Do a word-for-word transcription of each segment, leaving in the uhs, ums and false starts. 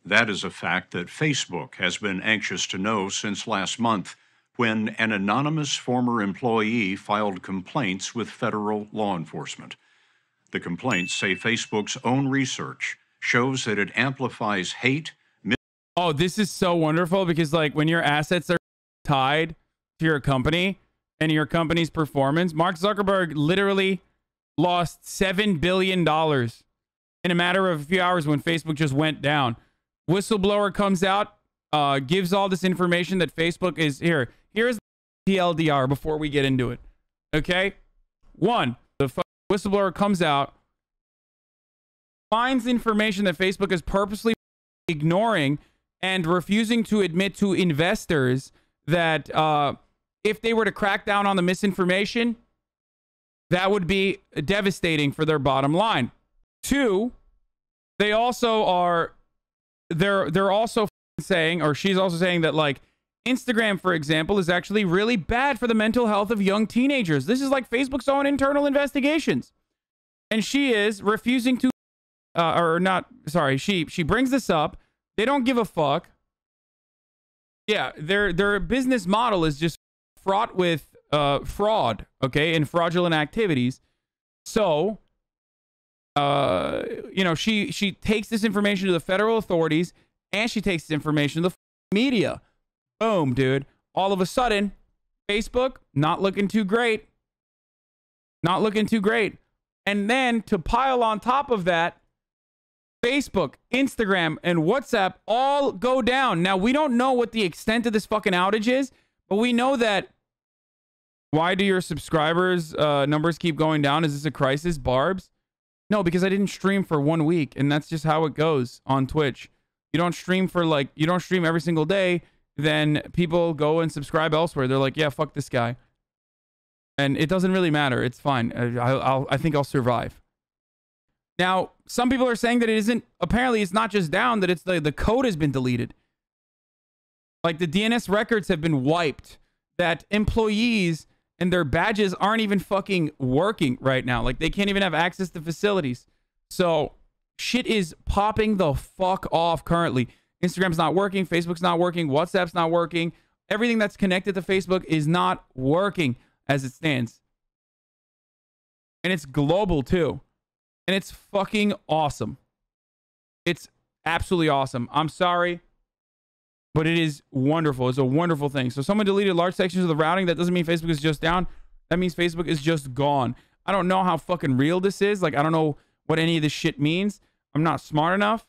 That is a fact that Facebook has been anxious to know since last month, when an anonymous former employee filed complaints with federal law enforcement. The complaints say Facebook's own research shows that it amplifies hate. Oh, this is so wonderful because, like, when your assets are tied to your company and your company's performance, Mark Zuckerberg literally lost seven billion dollars in a matter of a few hours when Facebook just went down. Whistleblower comes out, uh, gives all this information that Facebook is here. Here's the T L D R before we get into it. Okay? One, the whistleblower comes out, finds information that Facebook is purposely ignoring and refusing to admit to investors that uh, if they were to crack down on the misinformation, that would be devastating for their bottom line. Two, they also are, they're, they're also saying, or she's also saying that, like, Instagram, for example, is actually really bad for the mental health of young teenagers. This is like Facebook's own internal investigations. And she is refusing to, uh, or not, sorry, she, she brings this up. They don't give a fuck. Yeah, their, their business model is just fraught with uh, fraud, okay, and fraudulent activities. So, uh, you know, she, she takes this information to the federal authorities, and she takes this information to the media. Boom, dude. All of a sudden, Facebook, not looking too great. Not looking too great. And then, to pile on top of that, Facebook, Instagram, and WhatsApp all go down. Now, we don't know what the extent of this fucking outage is, but we know that. Why do your subscribers uh, numbers keep going down? Is this a crisis, Barbs? No, because I didn't stream for one week, and that's just how it goes on Twitch. You don't stream for, like, you don't stream every single day, then people go and subscribe elsewhere. They're like, yeah, fuck this guy. And it doesn't really matter. It's fine. I, I'll, I think I'll survive. Now, some people are saying that it isn't, apparently it's not just down, that it's the, the code has been deleted. Like, the D N S records have been wiped. That employees and their badges aren't even fucking working right now. Like, they can't even have access to facilities. So, shit is popping the fuck off currently. Instagram's not working. Facebook's not working. WhatsApp's not working. Everything that's connected to Facebook is not working as it stands. And it's global too. And it's fucking awesome. It's absolutely awesome. I'm sorry, but it is wonderful. It's a wonderful thing. So someone deleted large sections of the routing. That doesn't mean Facebook is just down. That means Facebook is just gone. I don't know how fucking real this is. Like, I don't know what any of this shit means. I'm not smart enough.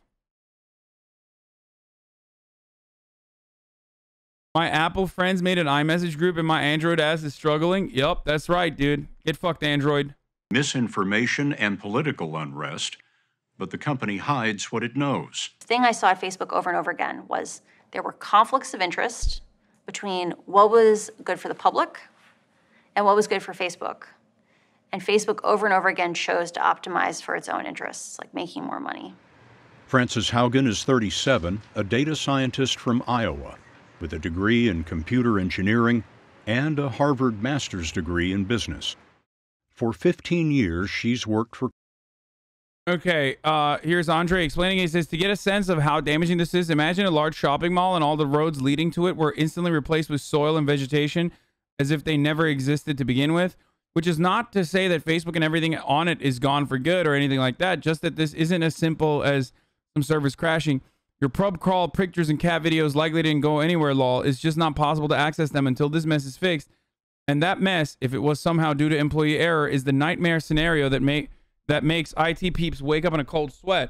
My Apple friends made an iMessage group and my Android ass is struggling. Yup, that's right, dude. Get fucked, Android. Misinformation and political unrest, but the company hides what it knows. The thing I saw at Facebook over and over again was there were conflicts of interest between what was good for the public and what was good for Facebook. And Facebook over and over again chose to optimize for its own interests, like making more money. Frances Haugen is thirty-seven, a data scientist from Iowa, with a degree in computer engineering and a Harvard master's degree in business. For fifteen years, she's worked for... Okay, uh, here's Andre explaining. He says, to get a sense of how damaging this is, imagine a large shopping mall and all the roads leading to it were instantly replaced with soil and vegetation as if they never existed to begin with, which is not to say that Facebook and everything on it is gone for good or anything like that, just that this isn't as simple as some servers crashing. Your pub crawl pictures and cat videos likely didn't go anywhere, lol. It's just not possible to access them until this mess is fixed. And that mess, if it was somehow due to employee error, is the nightmare scenario that make that makes I T peeps wake up in a cold sweat.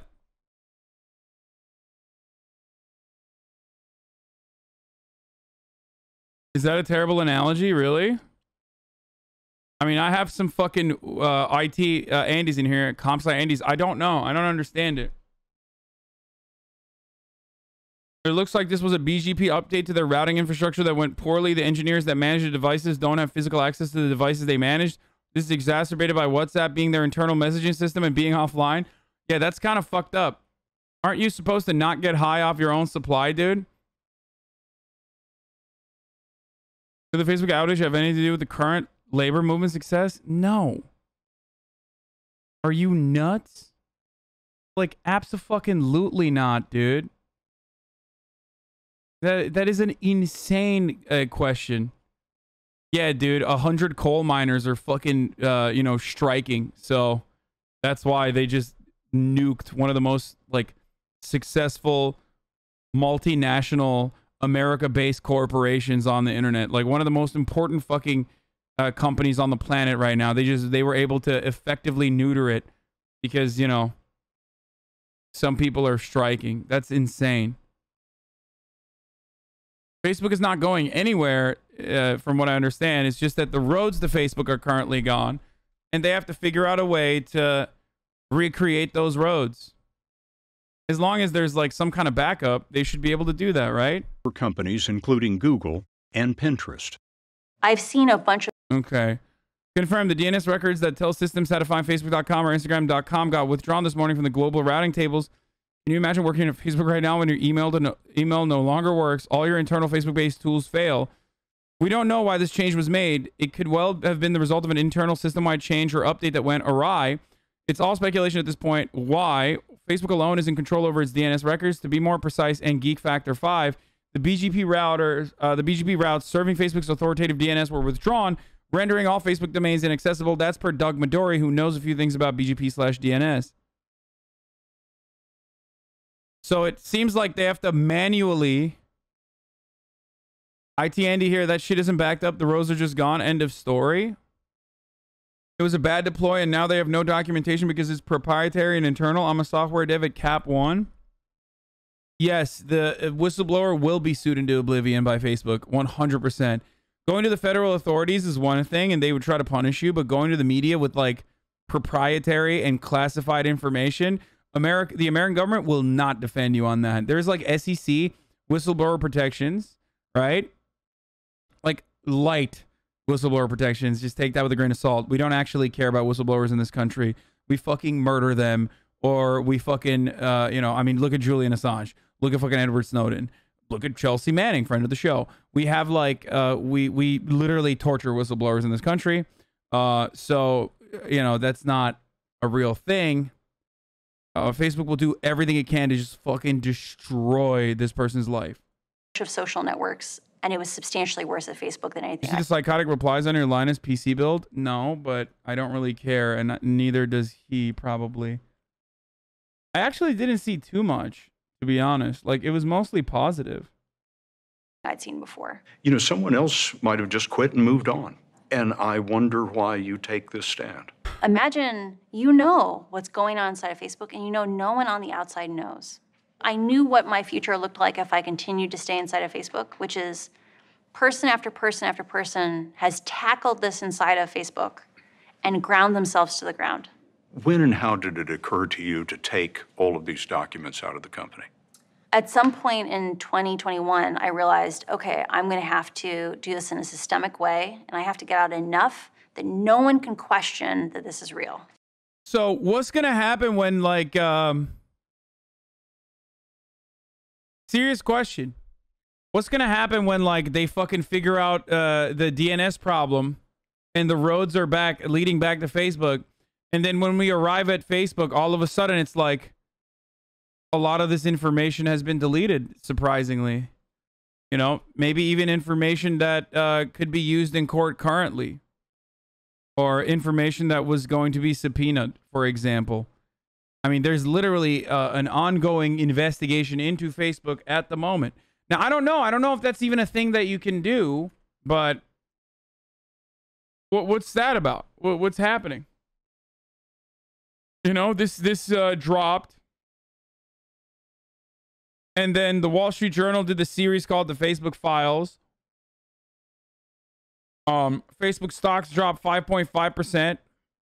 Is that a terrible analogy, really? I mean, I have some fucking uh, I T uh, Andes in here, CompSci Andes. I don't know. I don't understand it. It looks like this was a B G P update to their routing infrastructure that went poorly. The engineers that manage the devices don't have physical access to the devices they managed. This is exacerbated by WhatsApp being their internal messaging system and being offline. Yeah, that's kind of fucked up. Aren't you supposed to not get high off your own supply, dude? Did the Facebook outage have anything to do with the current labor movement success? No. Are you nuts? Like, abso-fucking-lutely not, dude. That that is an insane uh, question. Yeah, dude, a hundred coal miners are fucking, uh, you know, striking. So that's why they just nuked one of the most like successful multinational America-based corporations on the internet. Like one of the most important fucking uh, companies on the planet right now. They just they were able to effectively neuter it because, you know, some people are striking. That's insane. Facebook is not going anywhere, uh, from what I understand. It's just that the roads to Facebook are currently gone, and they have to figure out a way to recreate those roads. As long as there's like some kind of backup, they should be able to do that, right? For companies including Google and Pinterest. I've seen a bunch of... Okay. Confirm the D N S records that tell systems how to find Facebook dot com or Instagram dot com got withdrawn this morning from the global routing tables. Can you imagine working at Facebook right now when your email, to no, email no longer works? All your internal Facebook-based tools fail. We don't know why this change was made. It could well have been the result of an internal system-wide change or update that went awry. It's all speculation at this point. Why? Facebook alone is in control over its D N S records. To be more precise, and Geek Factor five, the B G P routers, uh, the B G P routes serving Facebook's authoritative D N S were withdrawn, rendering all Facebook domains inaccessible. That's per Doug Midori, who knows a few things about B G P slash D N S. So it seems like they have to manually... I T Andy here, that shit isn't backed up. The rows are just gone. End of story. It was a bad deploy, and now they have no documentation because it's proprietary and internal. I'm a software dev at Cap one. Yes, the whistleblower will be sued into oblivion by Facebook, one hundred percent. Going to the federal authorities is one thing, and they would try to punish you, but going to the media with, like, proprietary and classified information... America, the American government will not defend you on that. There's like S E C whistleblower protections, right? Like light whistleblower protections. Just take that with a grain of salt. We don't actually care about whistleblowers in this country. We fucking murder them, or we fucking, uh, you know, I mean, look at Julian Assange. Look at fucking Edward Snowden. Look at Chelsea Manning, friend of the show. We have like, uh, we we literally torture whistleblowers in this country. Uh, so you know that's not a real thing. Uh, Facebook will do everything it can to just fucking destroy this person's life. Of social networks, and it was substantially worse at Facebook than anything. You see the psychotic replies on your Linus P C build? No, but I don't really care, and neither does he probably. I actually didn't see too much, to be honest. Like, it was mostly positive. I'd seen before. You know, someone else might have just quit and moved on. And I wonder why you take this stand. Imagine you know what's going on inside of Facebook, and you know no one on the outside knows. I knew what my future looked like if I continued to stay inside of Facebook, which is person after person after person has tackled this inside of Facebook and ground themselves to the ground. When and how did it occur to you to take all of these documents out of the company? At some point in twenty twenty-one, I realized, okay, I'm going to have to do this in a systemic way, and I have to get out enough that no one can question that this is real. So what's going to happen when, like, um, serious question. What's going to happen when, like, they fucking figure out uh, the D N S problem and the roads are back, leading back to Facebook, and then when we arrive at Facebook, all of a sudden it's like, a lot of this information has been deleted, surprisingly. You know, maybe even information that uh, could be used in court currently. Or information that was going to be subpoenaed, for example. I mean, there's literally uh, an ongoing investigation into Facebook at the moment. Now, I don't know. I don't know if that's even a thing that you can do, but what, what's that about? What, what's happening? You know, this, this uh, dropped. And then the Wall Street Journal did the series called The Facebook Files. Um, Facebook stocks dropped five point five percent.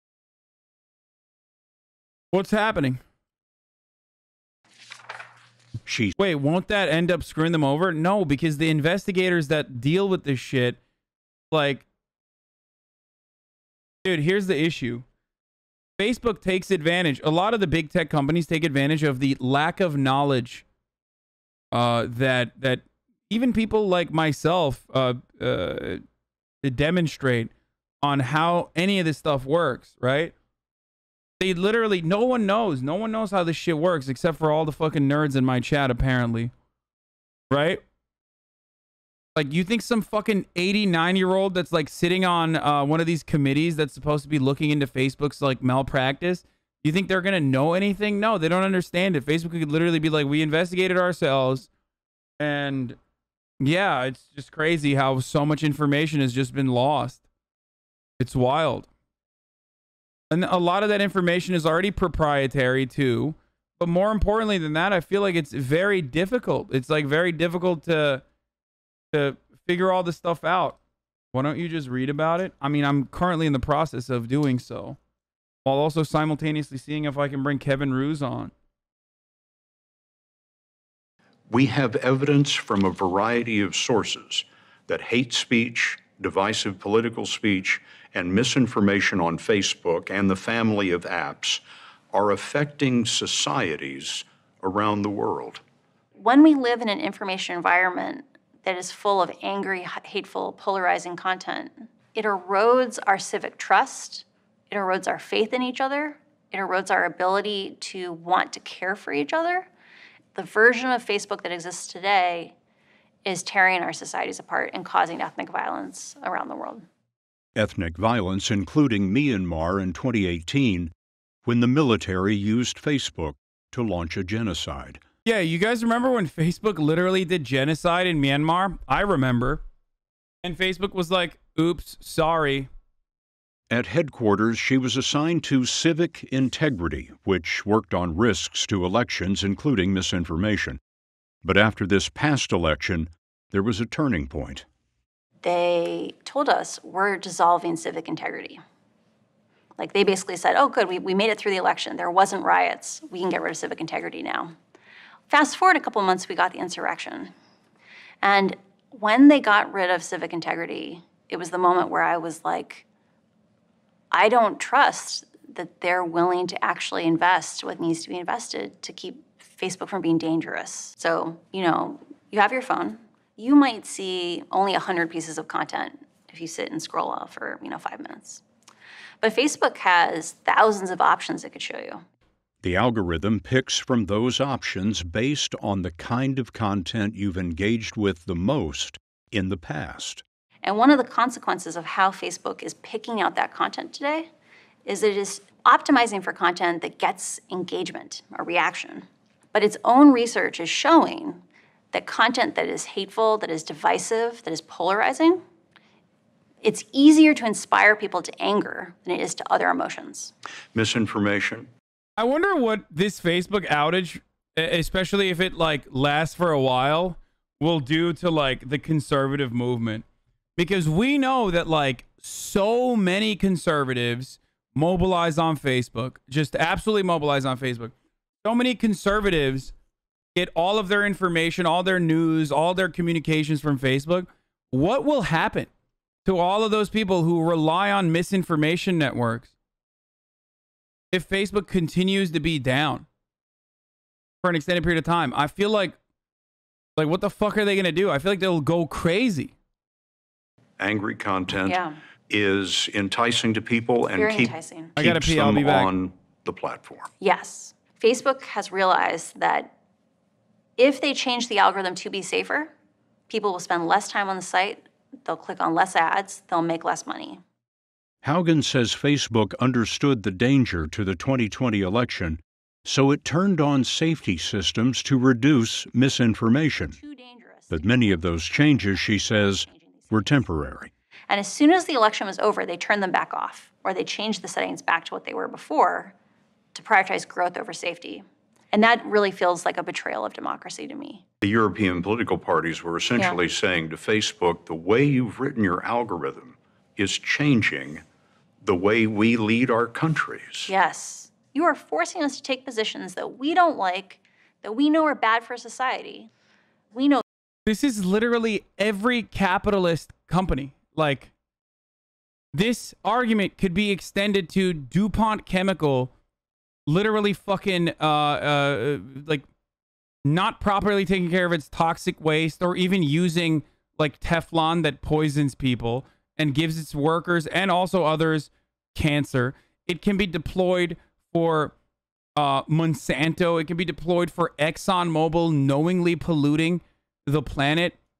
What's happening? She Wait, won't that end up screwing them over? No, because the investigators that deal with this shit, like, dude, here's the issue. Facebook takes advantage. A lot of the big tech companies take advantage of the lack of knowledge Uh, that that even people like myself uh, uh, demonstrate on how any of this stuff works, right? They literally, no one knows. No one knows how this shit works except for all the fucking nerds in my chat, apparently. Right? Like, you think some fucking eighty-nine year old that's like sitting on uh, one of these committees that's supposed to be looking into Facebook's like malpractice, you think they're gonna know anything? No, they don't understand it. Facebook could literally be like, we investigated ourselves, and yeah, it's just crazy how so much information has just been lost. It's wild. And a lot of that information is already proprietary too. But more importantly than that, I feel like it's very difficult. It's like very difficult to to figure all this stuff out. Why don't you just read about it? I mean, I'm currently in the process of doing so, while also simultaneously seeing if I can bring Kevin Roos on. We have evidence from a variety of sources that hate speech, divisive political speech, and misinformation on Facebook and the family of apps are affecting societies around the world. When we live in an information environment that is full of angry, hateful, polarizing content, it erodes our civic trust, it erodes our faith in each other, it erodes our ability to want to care for each other. The version of Facebook that exists today is tearing our societies apart and causing ethnic violence around the world. Ethnic violence, including Myanmar in twenty eighteen, when the military used Facebook to launch a genocide. Yeah, you guys remember when Facebook literally did genocide in Myanmar? I remember. And Facebook was like, oops, sorry. At headquarters, she was assigned to civic integrity, which worked on risks to elections, including misinformation. But after this past election, there was a turning point. They told us, we're dissolving civic integrity. Like, they basically said, oh, good, we, we made it through the election. There wasn't riots. We can get rid of civic integrity now. Fast forward a couple months, we got the insurrection. And when they got rid of civic integrity, it was the moment where I was like, I don't trust that they're willing to actually invest what needs to be invested to keep Facebook from being dangerous. So, you know, you have your phone. You might see only one hundred pieces of content if you sit and scroll off for, you know, five minutes. But Facebook has thousands of options it could show you. The algorithm picks from those options based on the kind of content you've engaged with the most in the past. And one of the consequences of how Facebook is picking out that content today is that it is optimizing for content that gets engagement or reaction. But its own research is showing that content that is hateful, that is divisive, that is polarizing, it's easier to inspire people to anger than it is to other emotions. Misinformation. I wonder what this Facebook outage, especially if it like lasts for a while, will do to like the conservative movement. Because we know that like so many conservatives mobilize on Facebook, just absolutely mobilize on Facebook. So many conservatives get all of their information, all their news, all their communications from Facebook. What will happen to all of those people who rely on misinformation networks if Facebook continues to be down for an extended period of time? I feel like, like, what the fuck are they going to do? I feel like they'll go crazy. Angry content Yeah. is enticing to people and Very keep, enticing. I gotta keeps pee, I'll them be back. on the platform. Yes. Facebook has realized that if they change the algorithm to be safer, people will spend less time on the site, they'll click on less ads, they'll make less money. Haugen says Facebook understood the danger to the twenty twenty election, so it turned on safety systems to reduce misinformation. Too dangerous. But many of those changes, she says, were temporary. And as soon as the election was over, they turned them back off, or they changed the settings back to what they were before to prioritize growth over safety. And that really feels like a betrayal of democracy to me. The European political parties were essentially Yeah. saying to Facebook, the way you've written your algorithm is changing the way we lead our countries. Yes. You are forcing us to take positions that we don't like, that we know are bad for society. We know. This is literally every capitalist company. Like, this argument could be extended to DuPont Chemical literally fucking, uh, uh, like, not properly taking care of its toxic waste, or even using, like, Teflon that poisons people and gives its workers and also others cancer. It can be deployed for uh, Monsanto. It can be deployed for ExxonMobil knowingly polluting the planet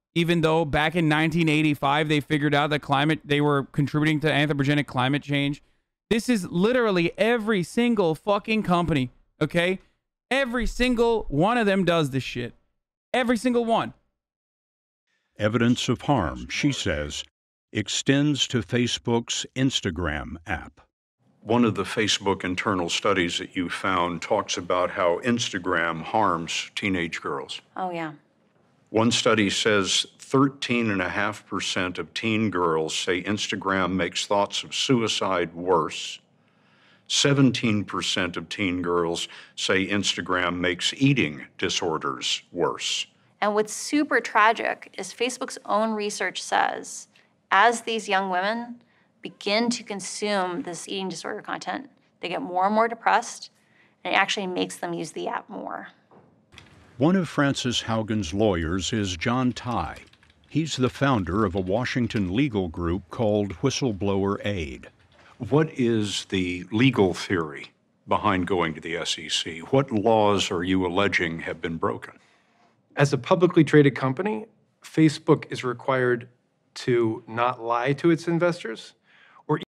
even though back in nineteen eighty-five they figured out that climate they were contributing to anthropogenic climate change. This is literally every single fucking company, okay? Every single one of them does this shit. Every single one. Evidence of harm, she says, extends to Facebook's Instagram app. One of the Facebook internal studies that you found talks about how Instagram harms teenage girls. Oh, yeah. One study says thirteen point five percent of teen girls say Instagram makes thoughts of suicide worse. seventeen percent of teen girls say Instagram makes eating disorders worse. And what's super tragic is Facebook's own research says, as these young women begin to consume this eating disorder content, they get more and more depressed, and it actually makes them use the app more. One of Frances Haugen's lawyers is John Tye. He's the founder of a Washington legal group called Whistleblower Aid. What is the legal theory behind going to the S E C? What laws are you alleging have been broken? As a publicly traded company, Facebook is required to not lie to its investors. Or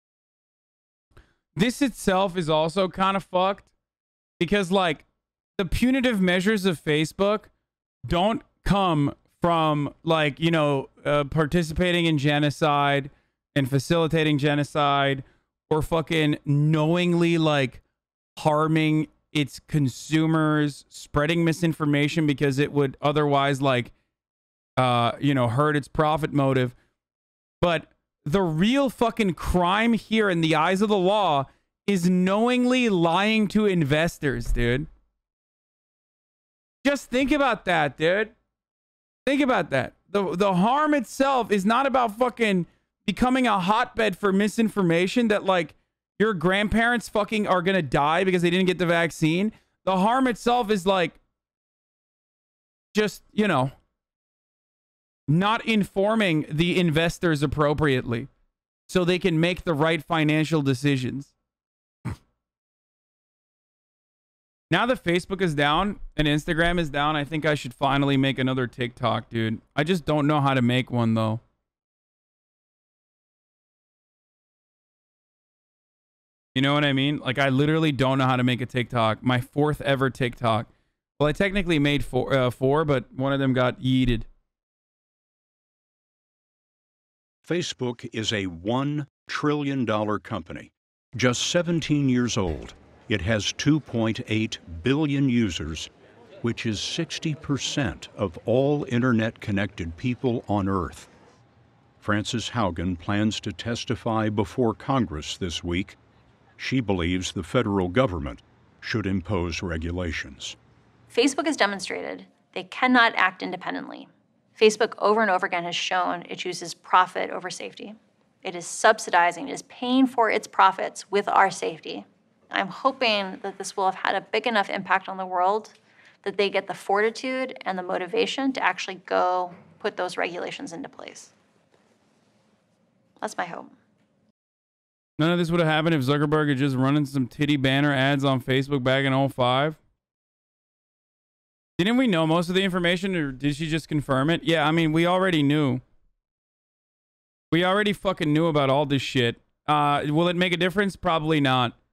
This itself is also kind of fucked because, like, the punitive measures of Facebook don't come from, like, you know, uh, participating in genocide and facilitating genocide or fucking knowingly, like, harming its consumers, spreading misinformation because it would otherwise, like, uh, you know, hurt its profit motive. But the real fucking crime here in the eyes of the law is knowingly lying to investors, dude. Just think about that, dude. Think about that. The, the harm itself is not about fucking becoming a hotbed for misinformation that, like, your grandparents fucking are gonna die because they didn't get the vaccine. The harm itself is, like, just, you know, not informing the investors appropriately so they can make the right financial decisions. Now that Facebook is down and Instagram is down, I think I should finally make another TikTok, dude. I just don't know how to make one, though. You know what I mean? Like, I literally don't know how to make a TikTok. My fourth ever TikTok. Well, I technically made four, uh, four, but one of them got yeeted. Facebook is a one trillion dollar company, just seventeen years old. It has two point eight billion users, which is sixty percent of all internet-connected people on Earth. Frances Haugen plans to testify before Congress this week. She believes the federal government should impose regulations. Facebook has demonstrated they cannot act independently. Facebook over and over again has shown it chooses profit over safety. It is subsidizing, it is paying for its profits with our safety. I'm hoping that this will have had a big enough impact on the world that they get the fortitude and the motivation to actually go put those regulations into place. That's my hope. None of this would have happened if Zuckerberg had just running some titty banner ads on Facebook back in oh five. Didn't we know most of the information, or did she just confirm it? Yeah, I mean, we already knew. We already fucking knew about all this shit. Uh, will it make a difference? Probably not.